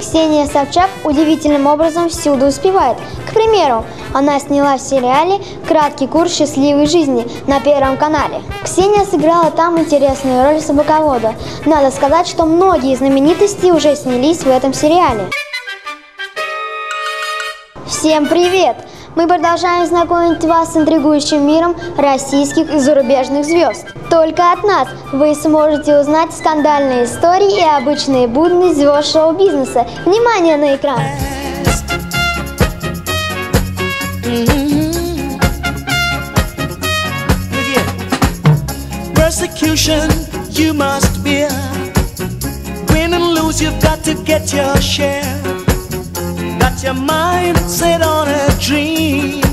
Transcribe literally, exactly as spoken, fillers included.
Ксения Собчак удивительным образом всюду успевает. К примеру, она снялась в сериале «Краткий курс счастливой жизни» на Первом канале. Ксения сыграла там интересную роль собаковода. Надо сказать, что многие знаменитости уже снялись в этом сериале. Всем привет! Мы продолжаем знакомить вас с интригующим миром российских и зарубежных звезд. Только от нас вы сможете узнать скандальные истории и обычные будни звезд шоу-бизнеса. Внимание на экран! Persecution you must bear. Win and lose, you've got to get your share. Got your mind set on a dream.